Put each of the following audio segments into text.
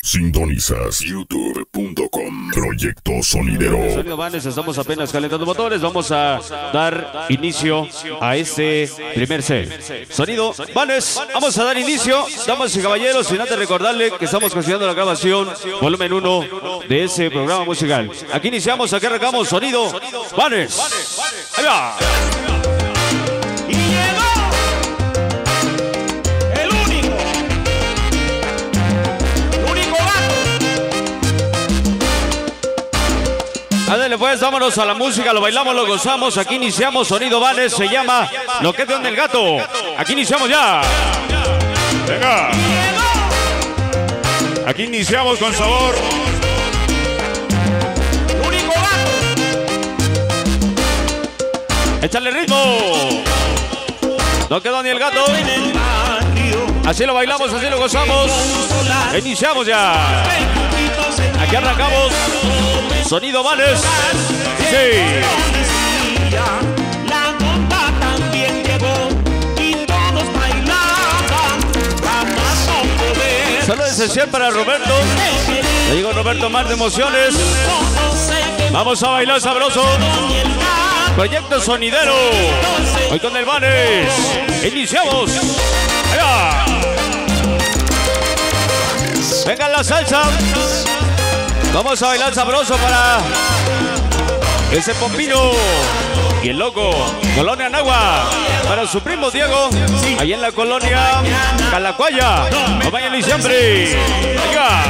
Sintonizas youtube.com Proyecto Sonidero. Sonido Vanes, estamos apenas calentando motores. Vamos a dar inicio a este primer set. Sonido Vanes, vamos a dar inicio. Damas y caballeros, sin antes recordarle que estamos considerando la grabación volumen 1 de ese programa musical. Aquí iniciamos, aquí arrancamos. Sonido Vanes. Ahí va. Ándale pues, vámonos a la música, lo bailamos, lo gozamos. Aquí iniciamos, Sonido Vanes, se llama Lo que es de donde el gato. Aquí iniciamos ya. Venga. Aquí iniciamos con sabor. Único gato. Échale ritmo. No quedó ni el gato. Así lo bailamos, así lo gozamos. Iniciamos ya. Aquí arrancamos. Sonido Vanes. Sí. La bomba también llegó y todos bailaban. Jamás no poder. Saludo esencial para Roberto. Le digo Roberto, más de emociones. Vamos a bailar sabroso. Proyecto Sonidero. Hoy con el Vanes. Iniciamos. Allá. Venga la salsa. Vamos a bailar sabroso para ese Pompino y el loco, Colonia Nagua, para su primo Diego, ahí en la colonia Calacuaya. No vayan ni siempre. Venga.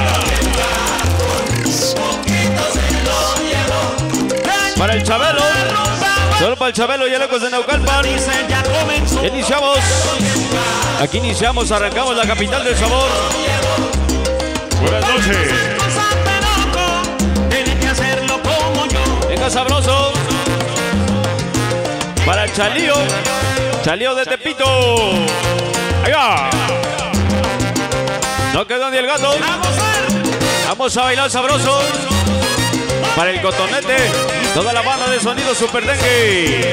Para el Chabelo, solo para el Chabelo y el locos de Naucalpan. Iniciamos. Aquí iniciamos, arrancamos la capital del sabor. Buenas noches. Venga sabroso. Para el Chalío. Chalío de Tepito. Ahí va. No quedó ni el gato. Vamos a bailar sabroso. Para el Cotonete. Toda la banda de Sonido Super Dengue.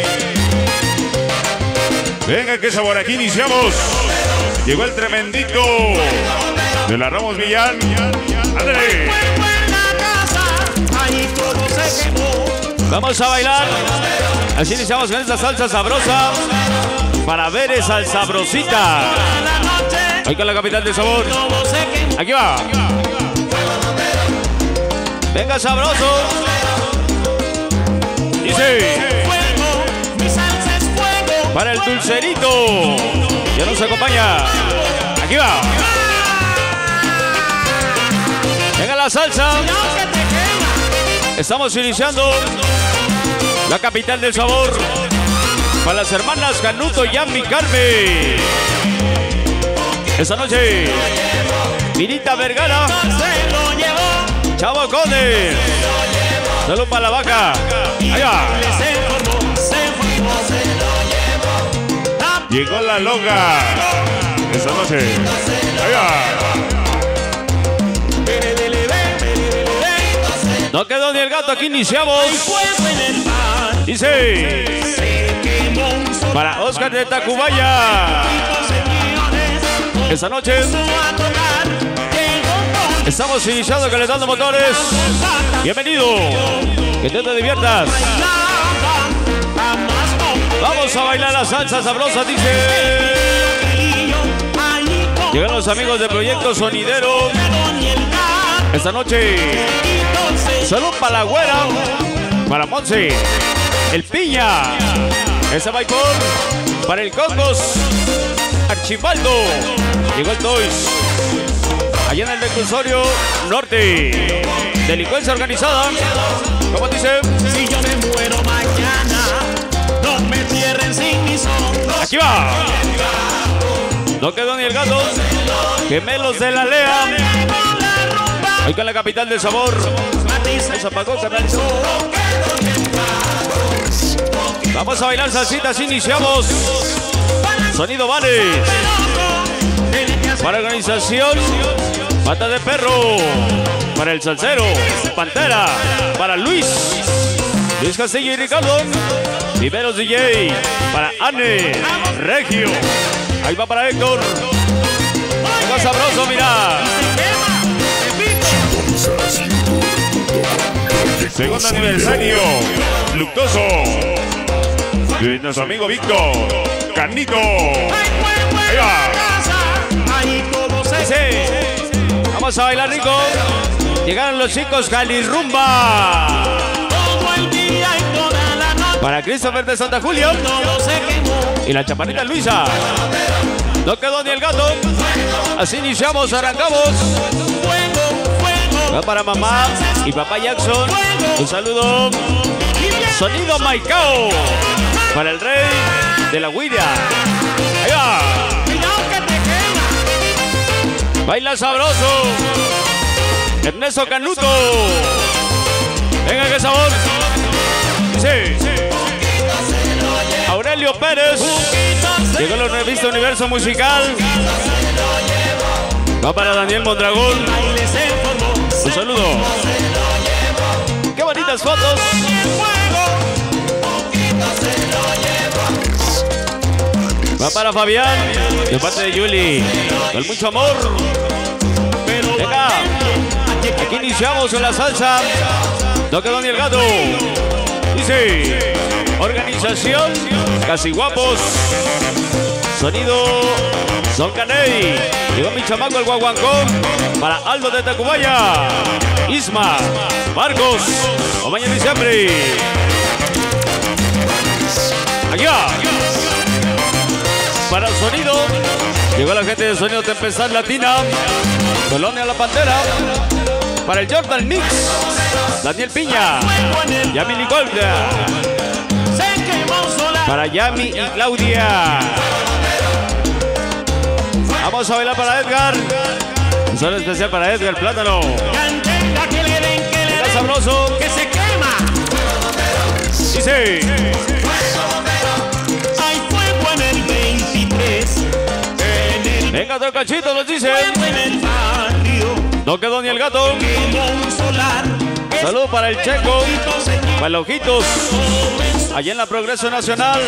Venga, qué sabor. Aquí iniciamos. Llegó el tremendito de la Ramos Millán. ¡Ándale! Vamos a bailar. Así iniciamos con esta salsa sabrosa. Para ver esa sabrosita. Hoy con la capital del sabor. Aquí va. Venga sabroso. Dice. Para el dulcerito. Ya nos acompaña. Aquí va. Venga la salsa. Estamos iniciando la capital del sabor para las hermanas Canuto, Yami, Carmen. Esta noche, Mirita Vergara, Chavo Conde. Salud para la vaca. Allá. Llegó la loca. Esta noche. Allá. No quedó ni el gato, aquí iniciamos. Dice. Para Oscar de Tacubaya. Esta noche estamos iniciando calentando motores. Bienvenido. Que te diviertas. Vamos a bailar la salsa sabrosa, dice. Llegan los amigos de Proyecto Sonidero. Esta noche. Salud para la güera. Para Monse. El Piña. Ese va para el Cocos. Archibaldo. Llegó el Toys. Allá en el reclusorio norte. Delincuencia organizada. ¿Cómo dice? Si yo me muero mañana, no me cierren sin mi sombra. Aquí va. No quedó ni el gato. Gemelos de la Lea. Hoy con la capital del sabor. Se apagó, carnal. Vamos a bailar salsitas, iniciamos. Sonido Vanes. Para organización, Pata de Perro. Para el Salsero, Pantera. Para Luis Castillo y Ricardo. Viveros DJ. Para Anne, Regio. Ahí va para Héctor. Venga sabroso, mira. Segundo aniversario. Luctuoso. De nuestro amigo Víctor. Carnito. Ahí va. Sí. Vamos a bailar rico. Llegaron los chicos Calirrumba. Para Christopher de Santa Julia. Y la chaparrita Luisa. No quedó ni el gato. Así iniciamos, arrancamos. Va para mamá y papá Jackson. Un saludo. Sonido Maicao. Para el rey de la Guiria. Ahí va. Baila sabroso. Ernesto Canuto. Venga, qué sabor. Sí. Aurelio Pérez. Llegó la revista Universo Musical. Va para Daniel Mondragón. Un saludo. Qué bonitas fotos. Va para Fabián. De parte de Yuli. Con mucho amor. Venga. Aquí iniciamos en la salsa. No quedó ni el gato. Dice. Organización. Casi guapos. Sonido. Son Caney. Llegó mi chamaco el guaguancón. Para Aldo de Tacubaya. Isma. Marcos. Omaña diciembre. Aquí va. Para el sonido. Llegó la gente de Sonido Tempestad Latina. Colonia La Pantera. Para el Jordan Mix. Daniel Piña. Yami Nicole. Para Yami y Claudia. Vamos a bailar para Edgar. Un saludo especial para Edgar Plátano. Está sabroso. Que se quema. Dice. Hay fuego en el 23. Venga, otro cachito, nos dice. En el barrio. No quedó ni el gato. Saludos para el Checo. Para los ojitos. Allá en la Progreso Nacional.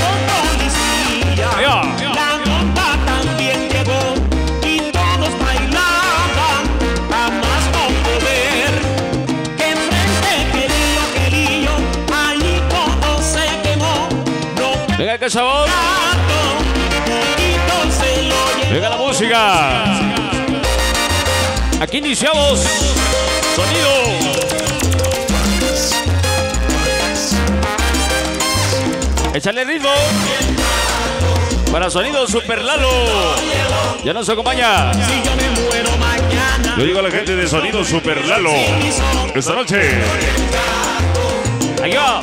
La nota también llegó y todos bailaban a más no poder. Que enfrente querillo, ahí todo se quemó. No Venga, qué sabor. se lo llevó. Venga la música. Aquí iniciamos. Sonido. Échale ritmo. Para Sonido Super Lalo. Ya nos acompaña. Si yo me muero mañana. Yo digo a la gente de Sonido Super Lalo. Esta noche. Ahí va.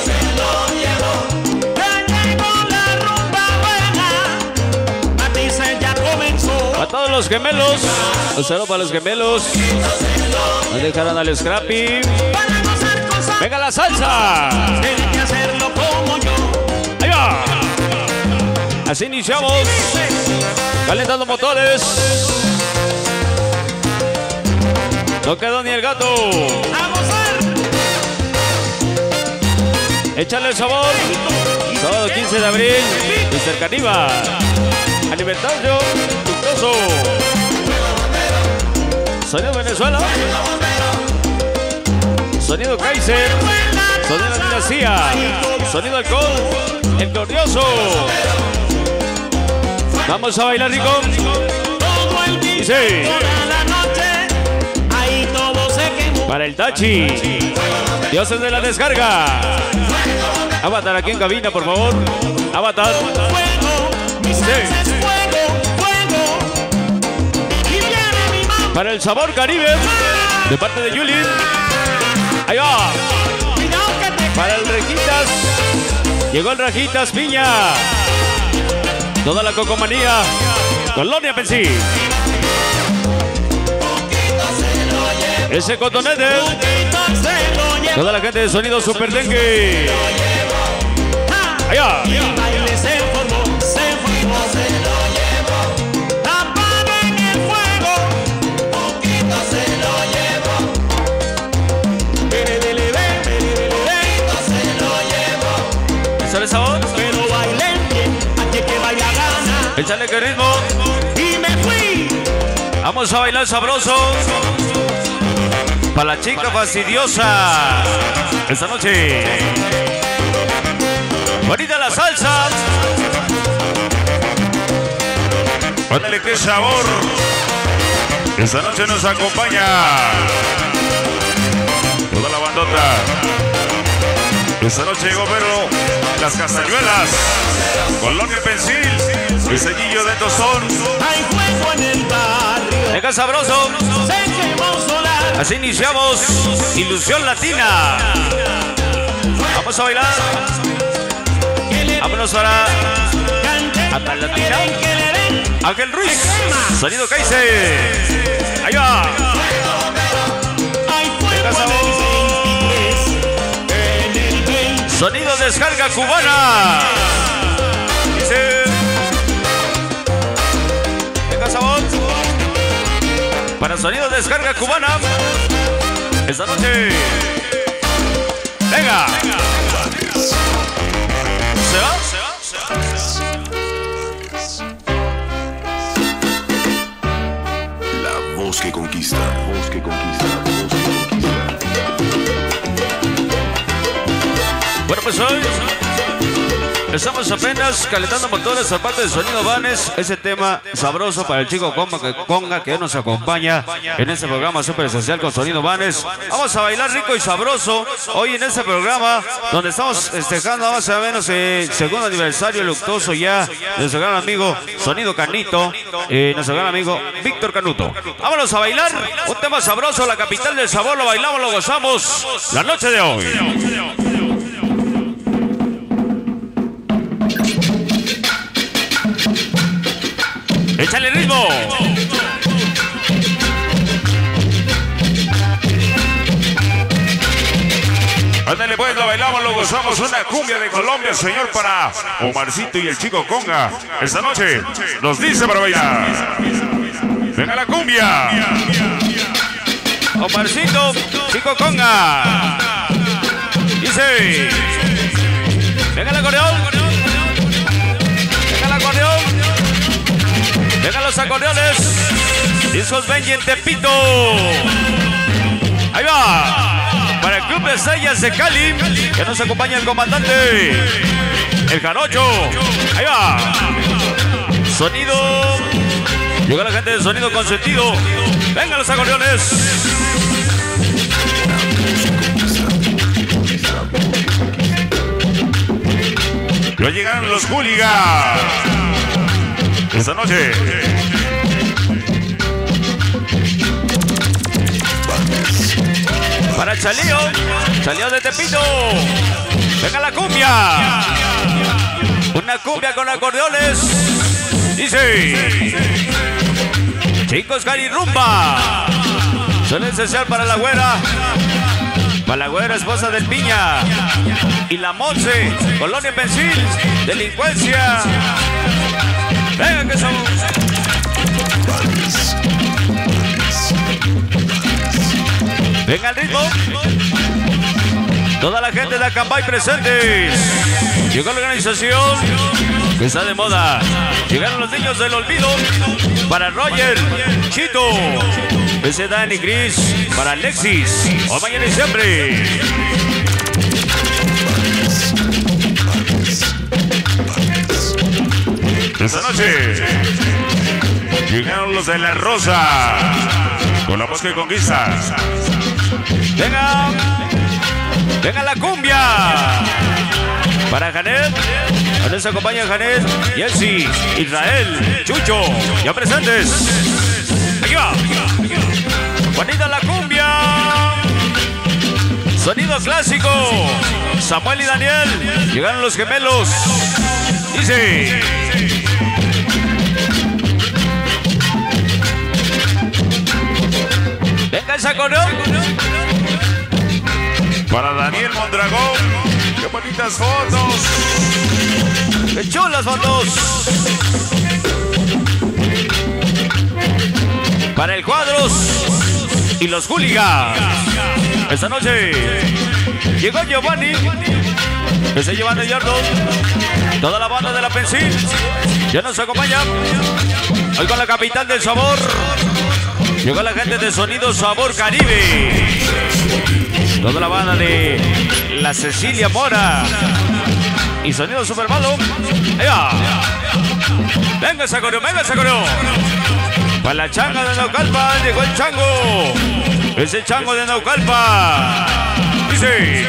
A todos los gemelos. Un saludo para los gemelos. Nos dejaron al Scrappy. Venga la salsa. Tiene que hacerlo como yo. Ahí va. Así iniciamos. Calentando motores. No quedó ni el gato. Vamos a ver. Échale el sabor. Sábado 15 de abril. Mr. Caniva. Aniversario. Luctuoso. Sonido Venezuela. Sonido Kaiser. Sonido Dinastía. Sonido Alcohol. El Glorioso. Vamos a bailar rico. Todo el día, Dice. toda la noche, ahí todo se quemó. Para el Tachi. Dioses de la descarga. Avatar aquí en cabina, por favor. Avatar. Fuego, mi salsa es fuego, fuego. Y viene mi mamá. Para el Sabor Caribe. De parte de Yuli. Ahí va. Cuidado que te Para el Rejitas. Llegó el Rejitas Piña. Toda la cocomanía. Colonia Pensí. Ese cotonete. se lo lleva. Toda la gente de Sonido Super Dengue. Allá. Y el baile se formó, se formó. Apaguen el fuego. Poquito se lo llevó. Se lo llevó. ¿Sale sabor? Pero bailen bien, aquí que baila gana. Échale que ritmo. Y me fui. Vamos a bailar sabroso. Para la chica fastidiosa. Esta noche. Bonita la salsa. Ándale, qué sabor. Esta noche nos acompaña toda la bandota. Esta noche llegó Pedro Las Castañuelas, Colonia Pensil, el sellillo de tostón. Hay fuego en el barrio. Venga sabroso. Se quemó solar. Así iniciamos Ilusión Latina. Vamos a bailar. Vámonos ahora a tal latina. Ángel Ruiz, sonido Kaiser. Ahí va. Venga sabor. Sonido descarga cubana. Dice. Venga sabor. Para sonido descarga cubana. Esta noche. Venga. Se va. La voz que conquista, voz que conquista, voz que conquista. Bueno, pues hoy estamos apenas calentando motores al parte del sonido Vanes. Ese tema sabroso para el chico Conga que nos acompaña en este programa súper especial con sonido Vanes. Vamos a bailar rico y sabroso hoy en este programa donde estamos festejando más o menos el segundo aniversario luctuoso ya de nuestro gran amigo Sonido Canito, nuestro gran amigo Víctor Canuto. Vámonos a bailar un tema sabroso, la capital del sabor. Lo bailamos, lo gozamos la noche de hoy. ¡Échale ritmo! Ándale pues, lo bailamos, lo gozamos. Una cumbia de Colombia, señor, para Omarcito y el chico Conga. Esta noche nos dice para bailar. ¡Venga la cumbia! Omarcito, chico Conga. Dice. Venga el acordeón. Venga el acordeón. Vengan los acordeones. Discos Benji en Tepito. Ahí va. Para el Club de Estrellas de Cali, que nos acompaña el comandante, el Jarocho. Ahí va. Sonido. Llega la gente de Sonido Consentido. Vengan los acordeones. Ya llegaron los hooligans esta noche. Para Chalío, Chalío de Tepito. Venga la cumbia. Una cumbia con acordeones. Dice. Chicos Cali Rumba. Suena especial para la güera. Para la güera, esposa del Piña. Y la Monse, Colonia Pensil. Delincuencia. Venga que somos. Venga el ritmo. Toda la gente de Acambay presentes. Llegó la organización que está de moda. Llegaron los niños del olvido. Para Roger, Chito, ese Dani Gris. Para Alexis. Hoy, mañana y siempre. Esta noche llegaron los de La Rosa con la voz que conquista. Venga, venga la cumbia. Para Janet, a nos acompaña Janet, Jessy, Israel, Chucho, ya presentes. Aquí va. Bonita la cumbia. Sonido clásico. Samuel y Daniel, llegaron los gemelos. Dice. Venga ese acordeón. Para Daniel Mondragón. Qué bonitas fotos. Qué chulas fotos. Para el Cuadros y los hooligans. Esta noche llegó Giovanni, que se lleva de Yardo. Toda la banda de la Pensil ya nos acompaña hoy con la capital del sabor. Llegó la gente de Sonido Sabor Caribe. Toda la banda de la Cecilia Mora. Y Sonido Super Malo. Ahí va. Venga esa coreo, venga esa coreo. Para la changa de Naucalpa, llegó el chango. Es el chango de Naucalpa. Dice.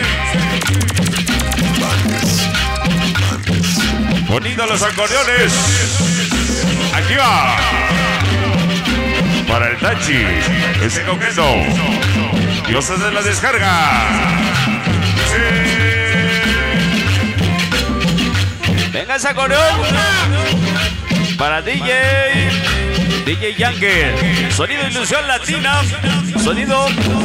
Bonitos los acordeones. Aquí va. Para el Tachi. Ese coqueto. Dioses de la descarga. Sí. Venga esa coreo. Para DJ Yankee. Sonido Ilusión Latina. Sonido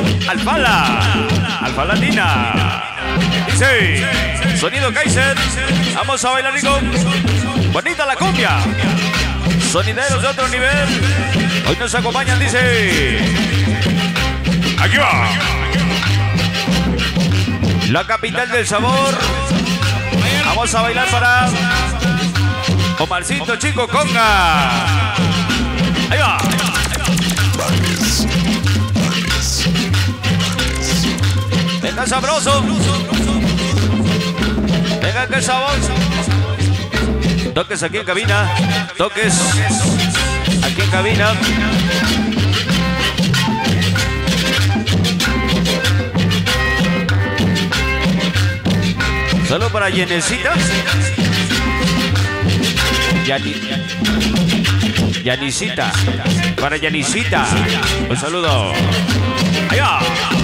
Alfa Latina. Dice. Sonido Kaiser. Vamos a bailar rico. Bonita la cumbia. Sonideros de otro nivel. Hoy nos acompañan, dice. Aquí va. La capital del sabor. Vamos a bailar para Omarcito Chico Conga. Ahí va. Venga sabroso. Venga que sabor. Toques aquí en cabina. Toques aquí en cabina. Saludos para Yenesita. Yanisita. Para Yanisita. Un saludo. Ahí va.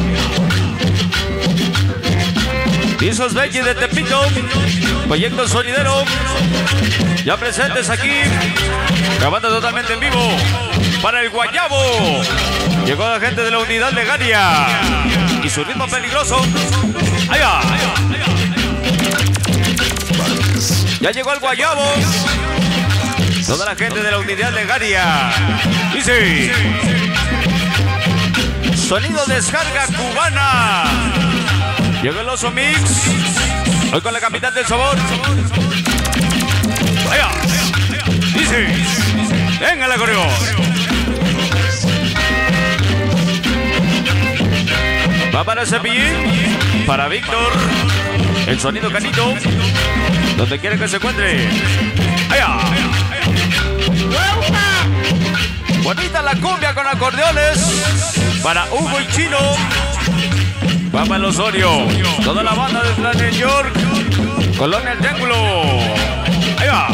Pisos Belli de Tepito. Proyecto Sonidero. Ya presentes aquí. Grabando totalmente en vivo. Para el Guayabo. Llegó la gente de la unidad Legaria. Y su ritmo peligroso. Ahí va. Ya llegó el Guayabo. Toda la gente de la unidad Legaria. Dice. Sonido descarga cubana. Llegó el Oso Mix. Hoy con la capital del sabor. Allá. Dice. Venga la coreo. Va para Cepillín. Para Víctor. El sonido Canito. Donde quiera que se encuentre. Allá. Bonita la cumbia con acordeones. Para Hugo y Chino. Va para el Osorio. Toda la banda de New York. Colonia El Triángulo. Ahí va.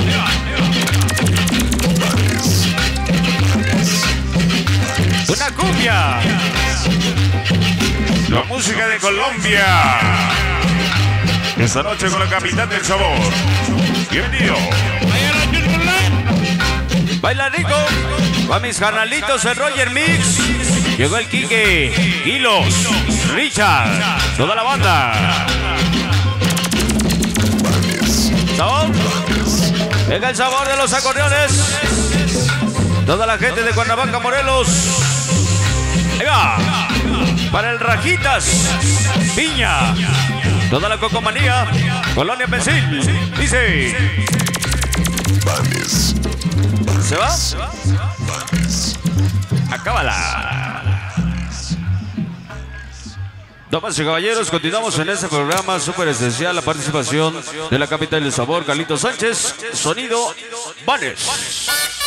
Una cumbia. La música de Colombia. Esta noche con la capital del sabor. Bienvenido. Baila rico. Va mis carnalitos el Roger Mix. Llegó el Quique, Kilos, Richard, toda la banda. ¿Sabor? Venga el sabor de los acordeones. Toda la gente de Cuernavaca, Morelos. Venga. Para el Rajitas, Piña. Toda la Cocomanía, Colonia Pensil. Dice. ¿Se va? Acábala. Damas y caballeros, continuamos en este programa súper esencial. La participación de la capital del sabor, Carlitos Sánchez. Sonido Banes.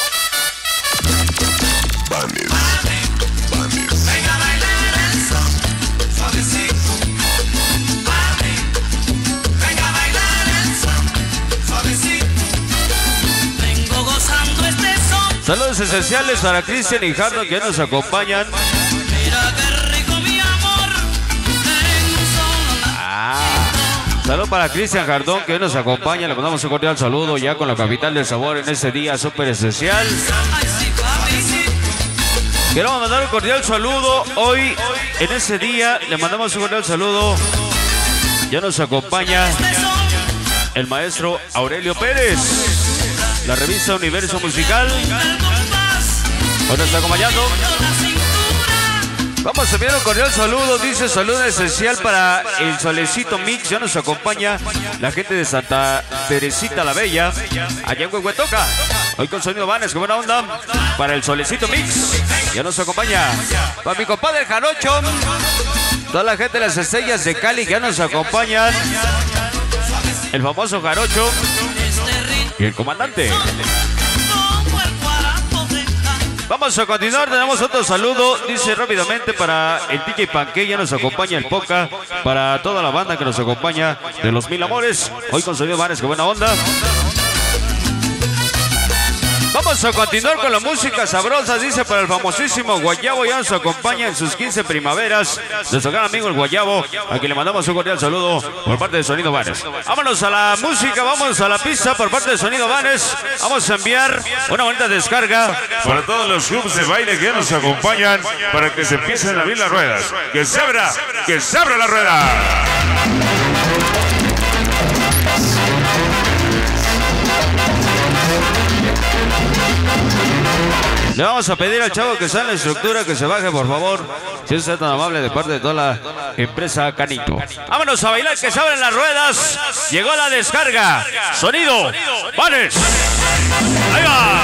Saludos esenciales para Cristian y Jardo que nos acompañan. Saludos para Cristian Jardón que hoy nos acompaña. Le mandamos un cordial saludo ya con la capital del sabor en este día súper esencial. Queremos mandar un cordial saludo hoy en este día. Le mandamos un cordial saludo. Ya nos acompaña el maestro Aurelio Pérez. La revista Universo Musical. Hoy nos está acompañando. Vamos a enviar un cordial saludo. Dice saludo esencial para el Solecito Mix. Ya nos acompaña la gente de Santa Teresita la Bella. Allá en Huehuetoca. Hoy con sonido Vanes, con buena onda. Para el Solecito Mix. ya nos acompaña. Para mi compadre Jarocho, toda la gente de las estrellas de Cali que ya nos acompañan. El famoso Jarocho y el comandante. Vamos a continuar, tenemos otro saludo, dice rápidamente para el DJ Panque, ya nos acompaña el Poca, para toda la banda que nos acompaña de Los Mil Amores, hoy con Sonido Vanes, que buena onda. Vamos a continuar con la música sabrosa, dice para el famosísimo Guayabo, ya nos acompaña en sus 15 primaveras, nuestro gran amigo el Guayabo, a quien le mandamos un cordial saludo por parte de Sonido Vanes. Vámonos a la música, vamos a la pista por parte de Sonido Vanes, vamos a enviar una bonita descarga para todos los clubes de baile que nos acompañan, para que se empiecen a abrir las ruedas. ¡Que se abra la rueda! Le vamos a pedir al chavo que está en la estructura que se baje, por favor. Si es tan amable de parte de toda la empresa Canito. Vámonos a bailar, que se abren las ruedas. Llegó la descarga. Sonido Vanes. Ahí va.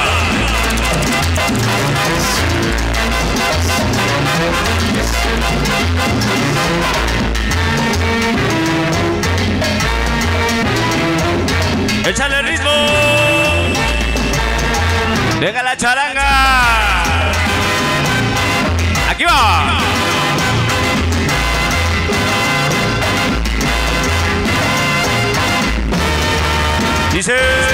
Échale ritmo. Venga la charanga. Aquí va. Dice.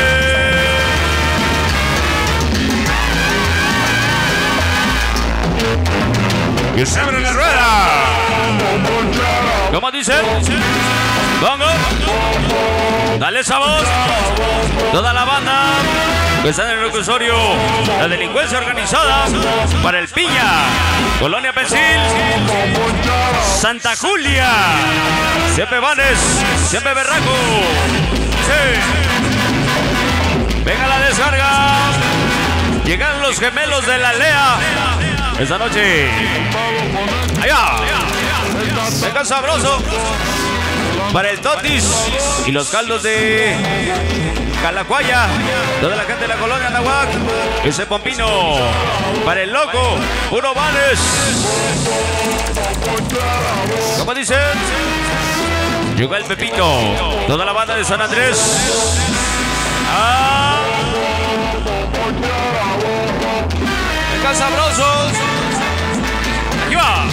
¡Que se abre la rueda! ¿Cómo dice? Pongo. Dale esa voz. Toda la banda que está en el reclusorio, la delincuencia organizada para el Piña, Colonia Pensil, Santa Julia, siempre Vanes, siempre Berraco. Sí. Venga la descarga. Llegan los gemelos de la Lea esta noche. Allá. Venga sabroso para el Totis y los caldos de Calacuaya, toda la gente de la colonia Nahuac, ese Pompino, para el loco, puro Vanes. ¿Cómo dicen? Llegó el Pepito, toda la banda de San Andrés. ¡Ah! Venga sabrosos. Aquí va.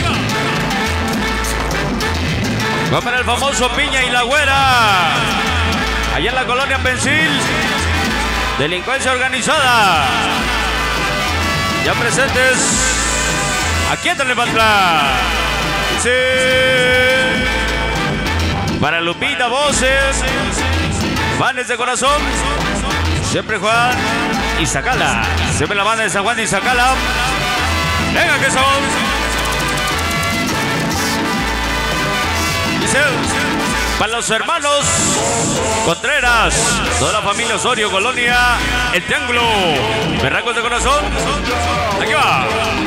Va para el famoso Piña y la Güera. Allá en la colonia Pensil, delincuencia organizada. Ya presentes aquí en Tlalnepantla. Sí. Para Lupita Voces, Vanes de corazón, siempre Juan y Zacala. Siempre la banda de San Juan y Zacala. Venga que son. Dice. Para los hermanos Contreras, toda la familia Osorio, Colonia, El Triángulo, Berracos de corazón. Aquí va.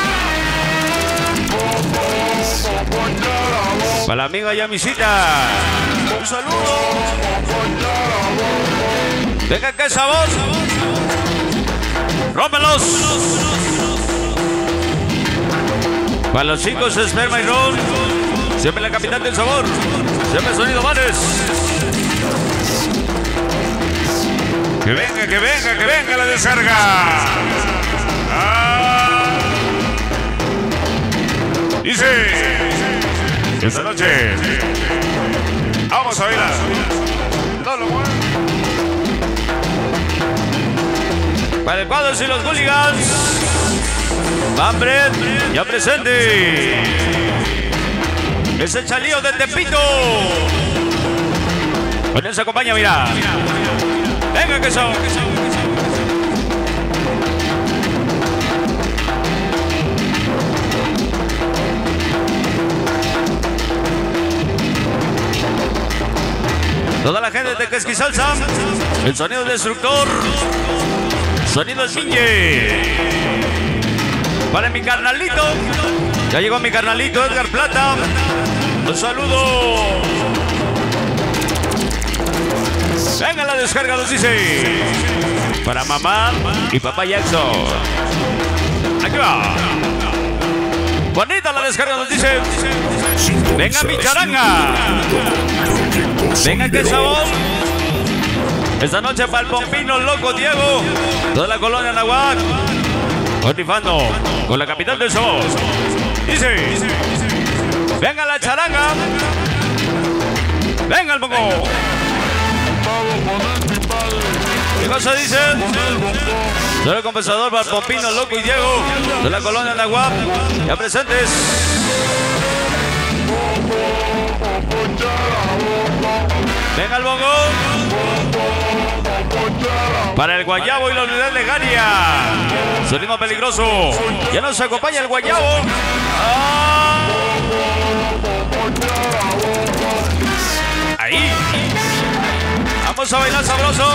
Para la amiga Yamisita, un saludo. Venga que esa voz. Rómpelos. Para los chicos Esperma y Ron, siempre la capital del sabor. Siempre Sonido Vanes. Que venga la descarga. Ah. Dice, esta noche vamos a bailar. No lo muevan. Para el Cuadros y los Hooligans, Bambret, ya presente. Es el Chalío de Tepito. Con él se acompaña, mira. Venga que son. Toda la gente de Quesquisalsa, el sonido destructor, sonido Esmiñe. Para mi carnalito, ya llegó mi carnalito Edgar Plata. Un saludo. Venga la descarga, nos dice. Para mamá y papá Jackson. Aquí va. Bonita la descarga, nos dice. Venga mi charanga. Venga qué sabor. Esta noche para el Pompino Loco Diego. Toda la colonia Nahuac. Rifando con la capital del sabor. Dice. Venga la charanga. Venga el bongo. ¿Qué cosa dice? Soy el compensador para el Pompino Loco y Diego de la colonia Nahuac. Ya presentes. Venga el bongo. Para el Guayabo y la unidad de Gania. Sonido peligroso. Ya nos acompaña el Guayabo. ¡Ah! Ahí. Vamos a bailar sabroso.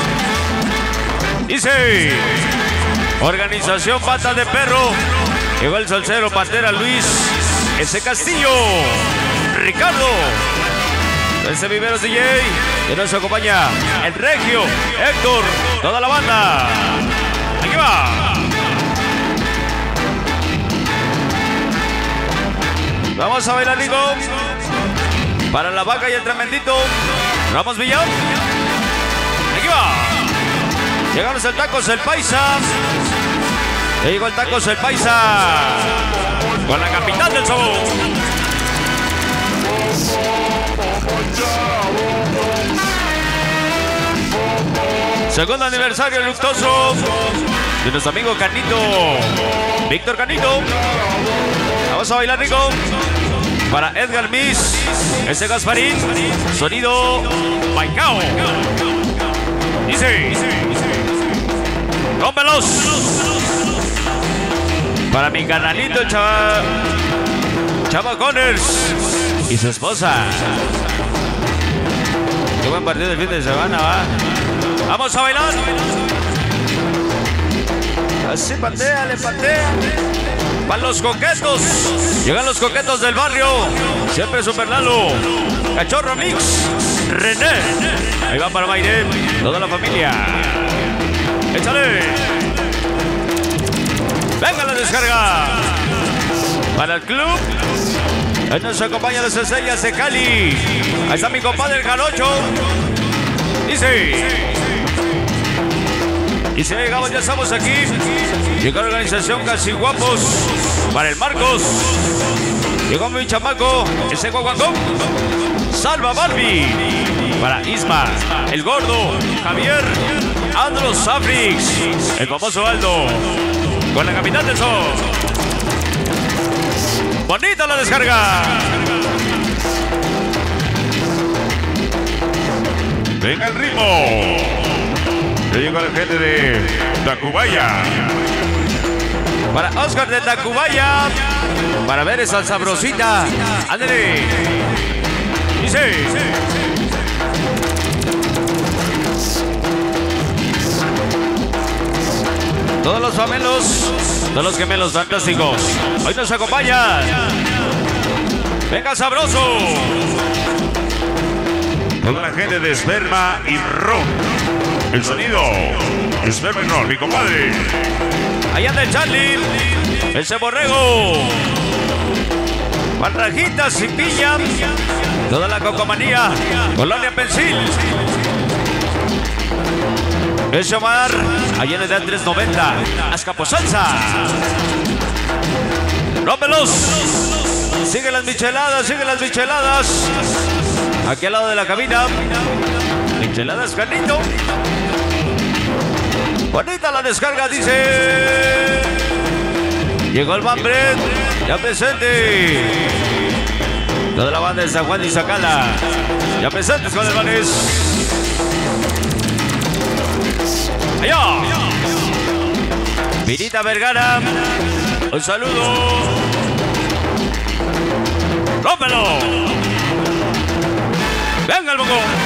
Dice. Organización Patas de Perro. Llegó el salsero Pantera Luis. Ese Castillo. Ricardo. Ese Viveros DJ. Y nos acompaña el Regio, Héctor, toda la banda. Aquí va. Vamos a bailar, Nico. Para la vaca y el tremendito. Ramos Villón. Aquí va. Llegamos el Tacos el Paisa. Ya llegó el Tacos el Paisa. Con la capital del sabor. Segundo aniversario luctuoso de nuestro amigo Canito, Víctor Canito. Vamos a bailar, Rico. Para Edgar Miss, ese Gasparín, sonido Maicao. Dice, rómpelos. Para mi canalito Chava Connors y su esposa. Qué buen partido del fin de semana, va. Vamos a bailar. Así patea, le patea. Van los coquetos. Llegan los coquetos del barrio. Siempre Super Lalo. Cachorro Mix. René. Ahí va para Mayre. Toda la familia. Échale. Venga la descarga. Para el club. Ahí nos acompaña las estrellas de Cali. Ahí está mi compadre el Jarocho. Dice. Y si llegamos, ya estamos aquí. Llegó la organización Casi Guapos. Para el Marcos. Llegó mi chamaco. Ese guaguancón. Salva Barbie. Para Isma. El Gordo. Javier. Andros Safrix. El famoso Aldo. Con la capital del sol. Bonita la descarga. Venga el ritmo. Ya llegó la gente de Tacubaya. Para Oscar de Tacubaya. Para ver esa sabrosita. Ándale. Dice. Todos los famelos. Todos los gemelos fantásticos. Hoy nos acompañan. Venga sabroso. Toda la gente de Esperma y Ron. El sonido. Esperma y Ron, mi compadre. Allá anda el Charlie. Ese borrego. Barrajitas y piña. Toda la cocomanía. Colonia Pensil. Ese Omar. Allá en el de 390. Azcapotzalza. Rómpelos. Sigue las micheladas, sigue las micheladas. Aquí al lado de la cabina. Micheladas Canito. Bonita la descarga, dice. Llegó el Bambret. Ya presente. Toda la banda de San Juan y Zacala. Ya presentes con el Vanes. Allá. Virita Vergara. Un saludo. ¡Rómpelo! ¡Venga el bongo!